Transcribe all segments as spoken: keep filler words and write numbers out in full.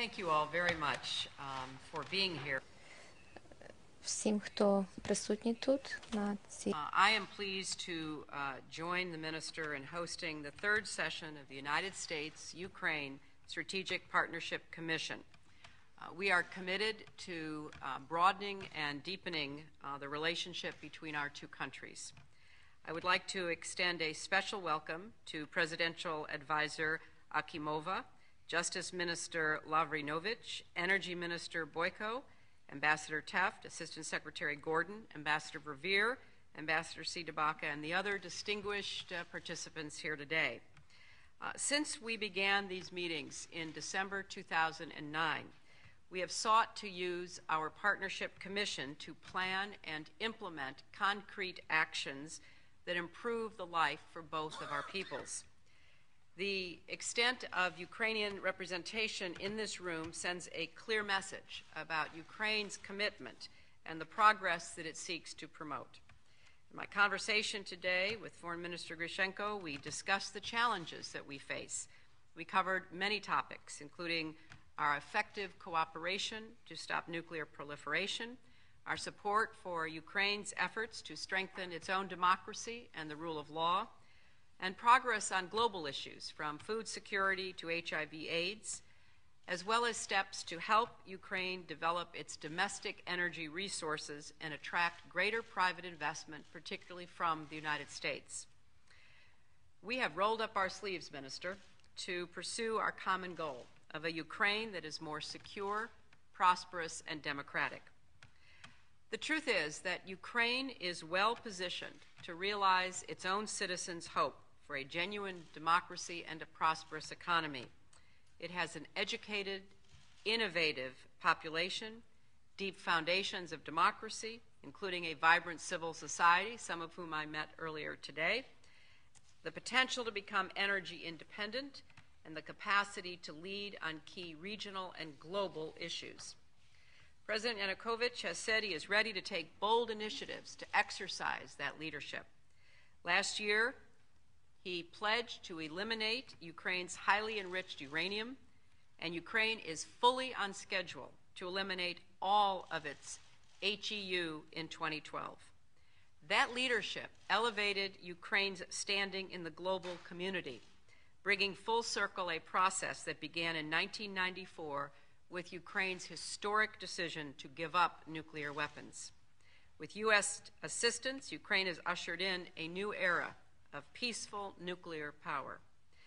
Thank you all very much um, for being here. Всім, хто присутній тут на цій Uh, I am pleased to uh, join the minister in hosting the third session of the United States-Ukraine Strategic Partnership Commission. Uh, we are committed to uh, broadening and deepening uh, the relationship between our two countries. I would like to extend a special welcome to Presidential Advisor Akimova, Justice Minister Lavrinovich, Energy Minister Boyko, Ambassador Teft, Assistant Secretary Gordon, Ambassador Verveer, Ambassador Sidabaka, and the other distinguished uh, participants here today. Uh, since we began these meetings in December two thousand nine, we have sought to use our Partnership Commission to plan and implement concrete actions that improve the life for both of our peoples. The extent of Ukrainian representation in this room sends a clear message about Ukraine's commitment and the progress that it seeks to promote. In my conversation today with Foreign Minister Gryshchenko, we discussed the challenges that we face. We covered many topics, including our effective cooperation to stop nuclear proliferation, our support for Ukraine's efforts to strengthen its own democracy and the rule of law, and progress on global issues from food security to H I V AIDS, as well as steps to help Ukraine develop its domestic energy resources and attract greater private investment, particularly from the United States. We have rolled up our sleeves, Minister, to pursue our common goal of a Ukraine that is more secure, prosperous, and democratic. The truth is that Ukraine is well positioned to realize its own citizens' hope for a genuine democracy and a prosperous economy. It has an educated, innovative population, deep foundations of democracy, including a vibrant civil society, some of whom I met earlier today, the potential to become energy independent, and the capacity to lead on key regional and global issues. President Yanukovych has said he is ready to take bold initiatives to exercise that leadership. Last year, he pledged to eliminate Ukraine's highly enriched uranium, and Ukraine is fully on schedule to eliminate all of its H E U in twenty twelve. That leadership elevated Ukraine's standing in the global community, bringing full circle a process that began in nineteen ninety-four with Ukraine's historic decision to give up nuclear weapons. With U S assistance, Ukraine has ushered in a new era of peaceful nuclear power.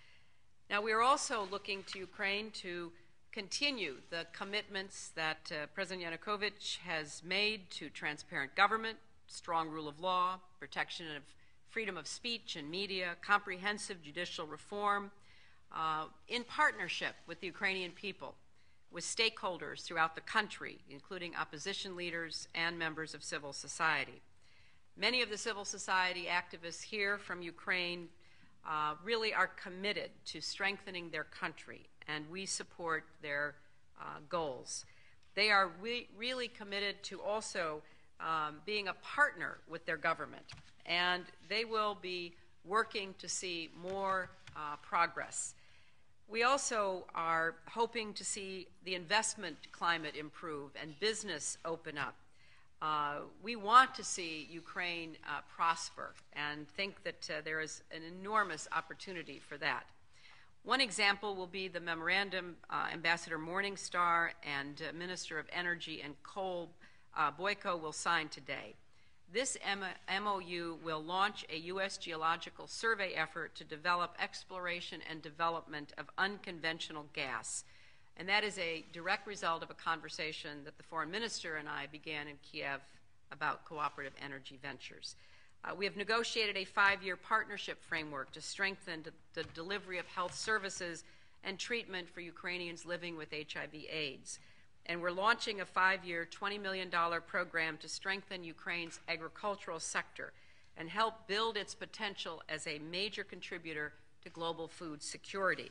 Now, we are also looking to Ukraine to continue the commitments that uh, President Yanukovych has made to transparent government, strong rule of law, protection of freedom of speech and media, comprehensive judicial reform, uh, in partnership with the Ukrainian people, with stakeholders throughout the country, including opposition leaders and members of civil society. Many of the civil society activists here from Ukraine uh, really are committed to strengthening their country, and we support their uh, goals. They are re really committed to also um, being a partner with their government, and they will be working to see more uh, progress. We also are hoping to see the investment climate improve and business open up. Uh, we want to see Ukraine uh, prosper and think that uh, there is an enormous opportunity for that. One example will be the memorandum uh, Ambassador Morningstar and uh, Minister of Energy and Coal uh, Boyko will sign today. This M O U will launch a U S geological survey effort to develop exploration and development of unconventional gas. And that is a direct result of a conversation that the foreign minister and I began in Kiev about cooperative energy ventures. Uh, we have negotiated a five-year partnership framework to strengthen the delivery of health services and treatment for Ukrainians living with H I V AIDS. And we're launching a five-year, twenty million dollar program to strengthen Ukraine's agricultural sector and help build its potential as a major contributor to global food security.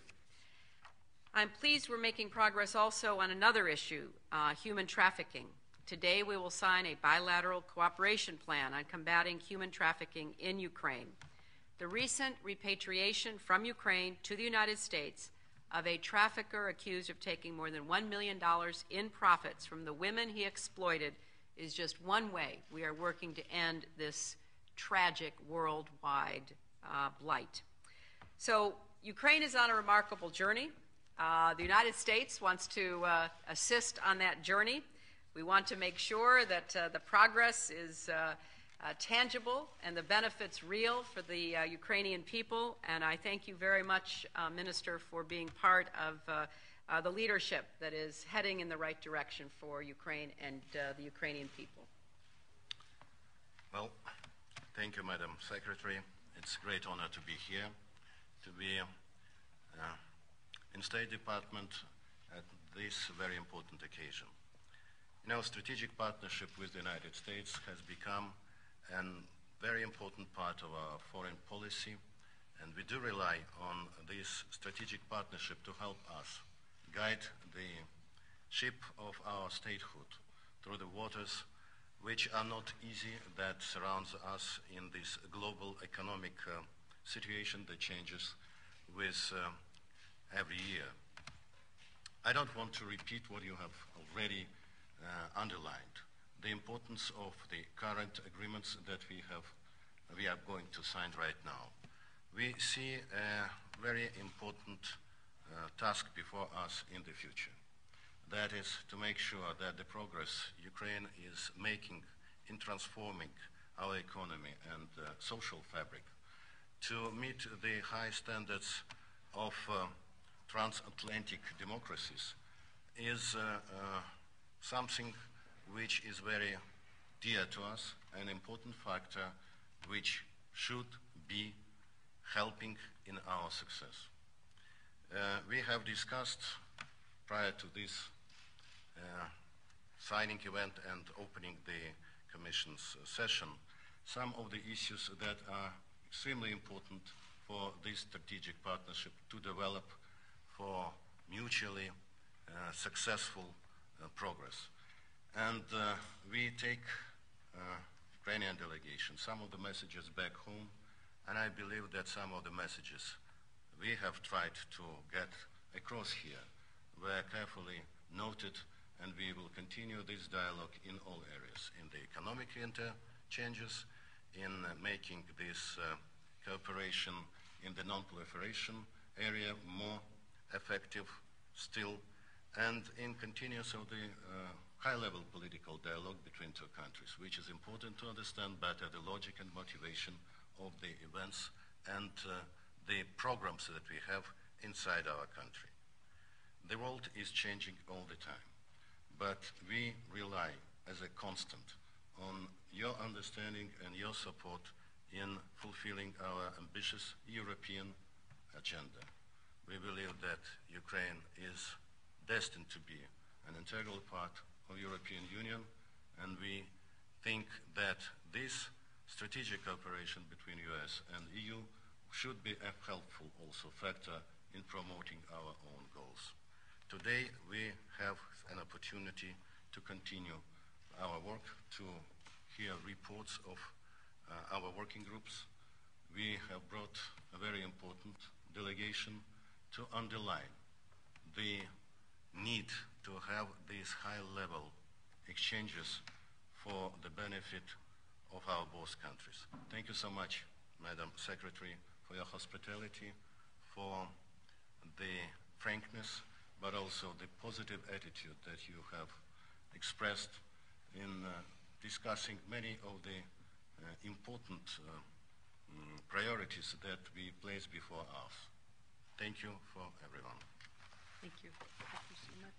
I'm pleased we're making progress also on another issue, uh, human trafficking. Today we will sign a bilateral cooperation plan on combating human trafficking in Ukraine. The recent repatriation from Ukraine to the United States of a trafficker accused of taking more than one million dollars in profits from the women he exploited is just one way we are working to end this tragic worldwide uh, blight. So Ukraine is on a remarkable journey. Uh, the United States wants to uh, assist on that journey. We want to make sure that uh, the progress is uh, uh, tangible and the benefits real for the uh, Ukrainian people. And I thank you very much, uh, Minister, for being part of uh, uh, the leadership that is heading in the right direction for Ukraine and uh, the Ukrainian people. Well, thank you, Madam Secretary. It's a great honor to be here, to be uh, in State Department at this very important occasion. You know, strategic partnership with the United States has become a very important part of our foreign policy, and we do rely on this strategic partnership to help us guide the ship of our statehood through the waters which are not easy that surrounds us in this global economic uh, situation that changes with uh, every year. I don't want to repeat what you have already uh, underlined, the importance of the current agreements that we have, we are going to sign right now. We see a very important uh, task before us in the future. That is to make sure that the progress Ukraine is making in transforming our economy and uh, social fabric to meet the high standards of uh, transatlantic democracies is uh, uh, something which is very dear to us, an important factor which should be helping in our success. Uh, we have discussed prior to this uh, signing event and opening the Commission's uh, session some of the issues that are extremely important for this strategic partnership to develop for mutually uh, successful uh, progress. And uh, we take uh, Ukrainian delegation some of the messages back home, and I believe that some of the messages we have tried to get across here were carefully noted, and we will continue this dialogue in all areas, in the economic interchanges, in uh, making this uh, cooperation in the non-proliferation area more effective still, and in continuance of the uh, high-level political dialogue between two countries, which is important to understand better the logic and motivation of the events and uh, the programs that we have inside our country. The world is changing all the time, but we rely as a constant on your understanding and your support in fulfilling our ambitious European agenda. We believe that Ukraine is destined to be an integral part of European Union, and we think that this strategic cooperation between U S and E U should be a helpful also factor in promoting our own goals. Today we have an opportunity to continue our work, to hear reports of uh, our working groups. We have brought a very important delegation to underline the need to have these high-level exchanges for the benefit of our both countries. Thank you so much, Madam Secretary, for your hospitality, for the frankness, but also the positive attitude that you have expressed in uh, discussing many of the uh, important uh, mm, priorities that we place before us. Thank you for everyone. Thank you. Thank you so much.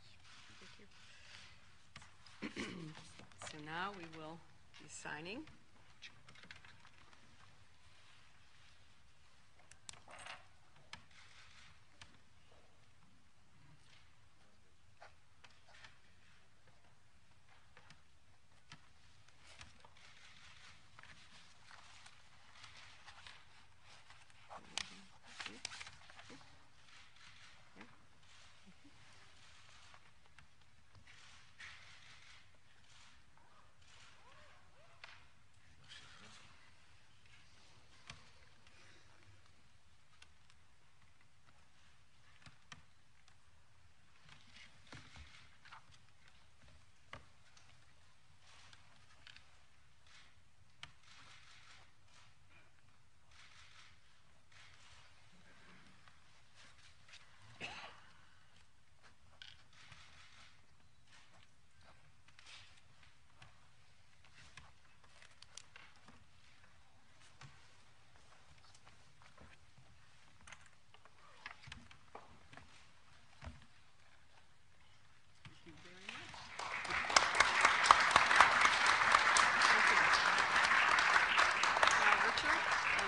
Thank you. So now we will be signing.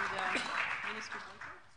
uh, Minister Blinken.